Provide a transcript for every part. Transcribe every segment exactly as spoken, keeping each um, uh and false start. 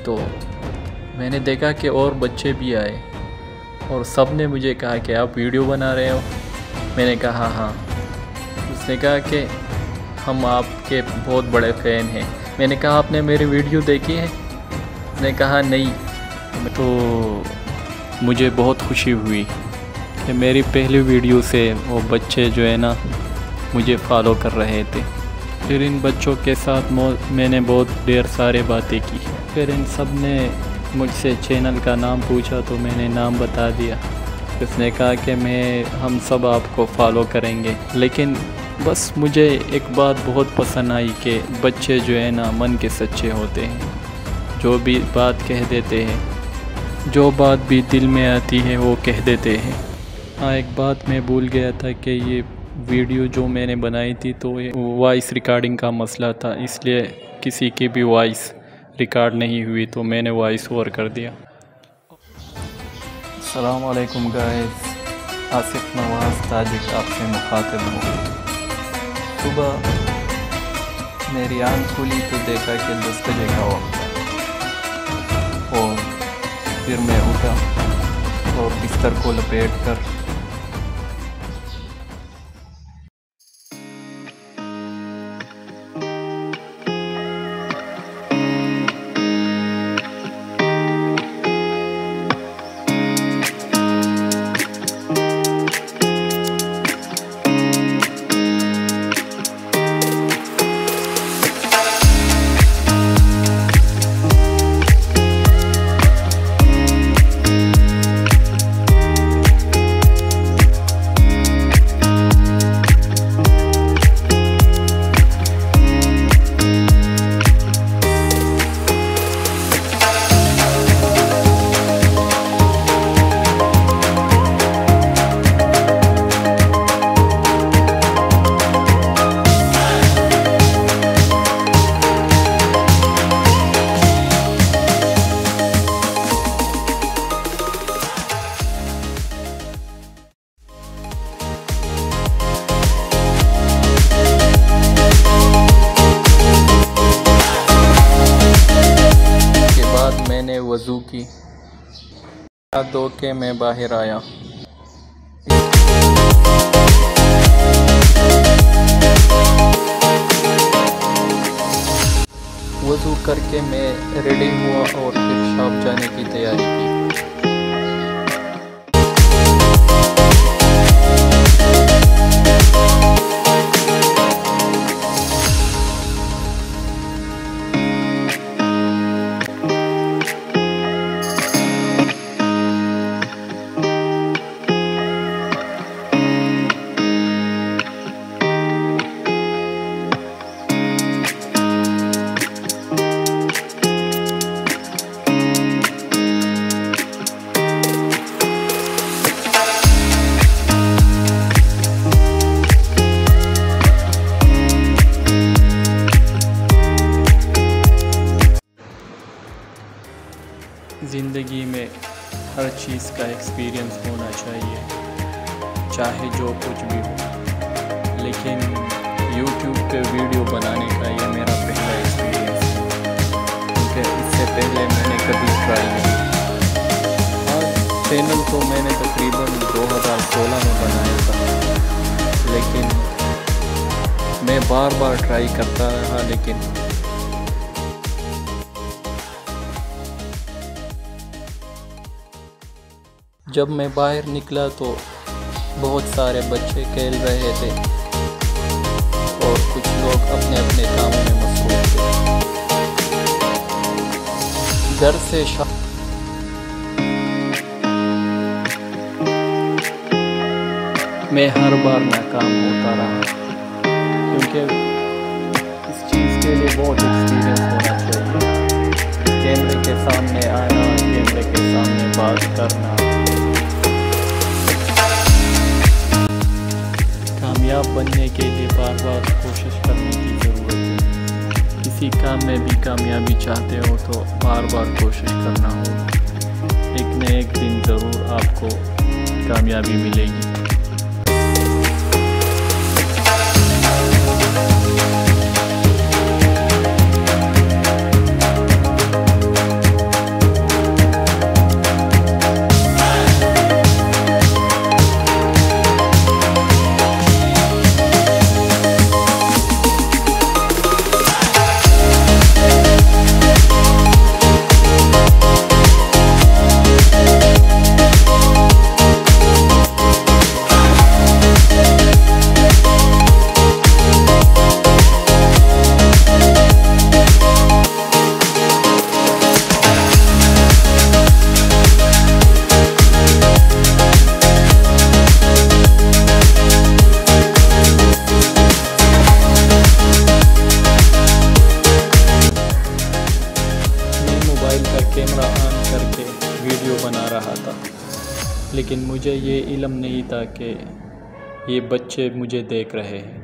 तो मैंने देखा कि और बच्चे भी आए और सब ने मुझे कहा कि आप वीडियो बना रहे हो। मैंने कहा हाँ। उसने कहा कि हम आपके बहुत बड़े फ़ैन हैं। मैंने कहा आपने मेरी वीडियो देखी है? उसने कहा नहीं। तो मुझे बहुत खुशी हुई कि मेरी पहली वीडियो से वो बच्चे जो है ना मुझे फॉलो कर रहे थे। फिर इन बच्चों के साथ मैंने बहुत ढेर सारे बातें की। फिर इन सब ने मुझसे चैनल का नाम पूछा तो मैंने नाम बता दिया। उसने कहा कि मैं हम सब आपको फॉलो करेंगे। लेकिन बस मुझे एक बात बहुत पसंद आई कि बच्चे जो है ना मन के सच्चे होते हैं। जो भी बात कह देते हैं, जो बात भी दिल में आती है वो कह देते हैं। हाँ, एक बात मैं भूल गया था कि ये वीडियो जो मैंने बनाई थी तो ये वॉइस रिकॉर्डिंग का मसला था, इसलिए किसी की भी वॉइस रिकॉर्ड नहीं हुई तो मैंने वॉइस ओवर कर दिया। अस्सलाम वालेकुम गाइस, आसिफ नवाज़ ताजिक आपसे मुखातिब हूँ। सुबह मेरी आँख खुली तो देखा कि दस बजे का वक्त है और फिर मैं उठा और बिस्तर को लपेट कर वज़ू की धो के मैं बाहर आया। वज़ू करके मैं रेडी हुआ और फिर शॉप जाने की तैयारी की। ज़िंदगी में हर चीज़ का एक्सपीरियंस होना चाहिए, चाहे जो कुछ भी हो। लेकिन यूट्यूब पे वीडियो बनाने का ये मेरा पहला एक्सपीरियंस है, क्योंकि इससे पहले मैंने कभी ट्राई नहीं किया। और चैनल तो मैंने तकरीबन दो हज़ार सोलह में बनाया था, लेकिन मैं बार बार ट्राई करता रहा। लेकिन जब मैं बाहर निकला तो बहुत सारे बच्चे खेल रहे थे और कुछ लोग अपने अपने कामों में मसरूफ थे। घर से शा... मैं हर बार नाकाम होता रहा, क्योंकि इस चीज़ के लिए बहुत एक्सपीरियंस होना चाहिए। कैमरे के सामने आना, कैमरे के सामने बात करना। कामयाब बनने के लिए बार बार कोशिश करने की ज़रूरत है। किसी काम में भी कामयाबी चाहते हो तो बार बार कोशिश करना होगा। एक न एक दिन ज़रूर आपको कामयाबी मिलेगी। मोबाइल का कैमरा ऑन करके वीडियो बना रहा था, लेकिन मुझे ये इल्म नहीं था कि ये बच्चे मुझे देख रहे हैं।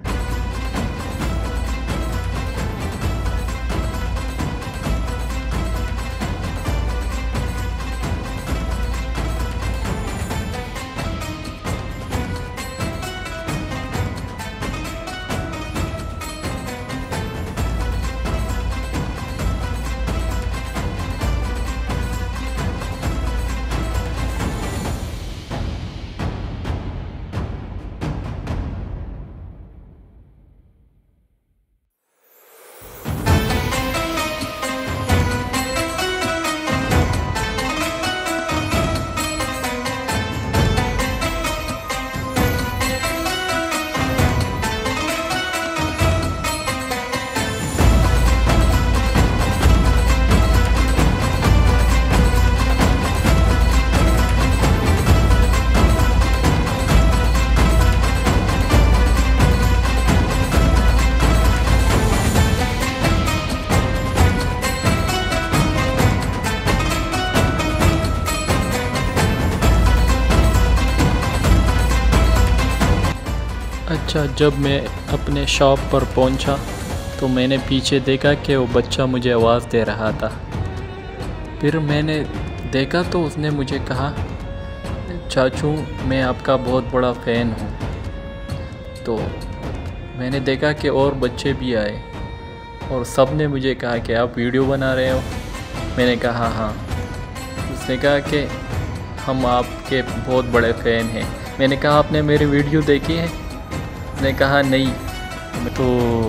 अच्छा, जब मैं अपने शॉप पर पहुंचा तो मैंने पीछे देखा कि वो बच्चा मुझे आवाज़ दे रहा था। फिर मैंने देखा तो उसने मुझे कहा, चाचू मैं आपका बहुत बड़ा फ़ैन हूँ। तो मैंने देखा कि और बच्चे भी आए और सब ने मुझे कहा कि आप वीडियो बना रहे हो। मैंने कहा हाँ। उसने कहा कि हम आपके बहुत बड़े फ़ैन हैं। मैंने कहा आपने मेरी वीडियो देखी है? उसने कहा नहीं। तो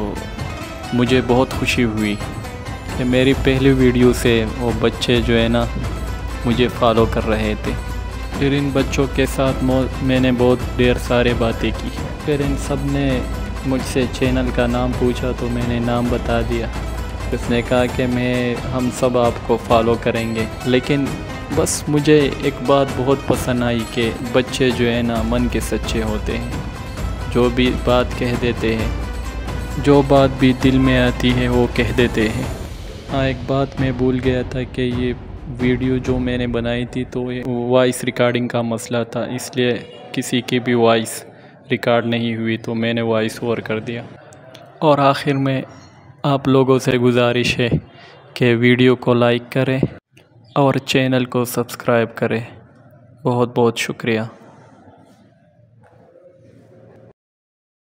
मुझे बहुत खुशी हुई कि मेरी पहली वीडियो से वो बच्चे जो है ना मुझे फॉलो कर रहे थे। फिर इन बच्चों के साथ मैंने बहुत ढेर सारे बातें की। फिर इन सब ने मुझसे चैनल का नाम पूछा तो मैंने नाम बता दिया। उसने कहा कि मैं हम सब आपको फॉलो करेंगे। लेकिन बस मुझे एक बात बहुत पसंद आई कि बच्चे जो है ना मन के सच्चे होते हैं, जो भी बात कह देते हैं, जो बात भी दिल में आती है वो कह देते हैं। हाँ, एक बात मैं भूल गया था कि ये वीडियो जो मैंने बनाई थी तो ये वॉइस रिकॉर्डिंग का मसला था, इसलिए किसी की भी वॉइस रिकॉर्ड नहीं हुई तो मैंने वॉइस ओवर कर दिया। और आखिर में आप लोगों से गुजारिश है कि वीडियो को लाइक करें और चैनल को सब्सक्राइब करें। बहुत बहुत शुक्रिया।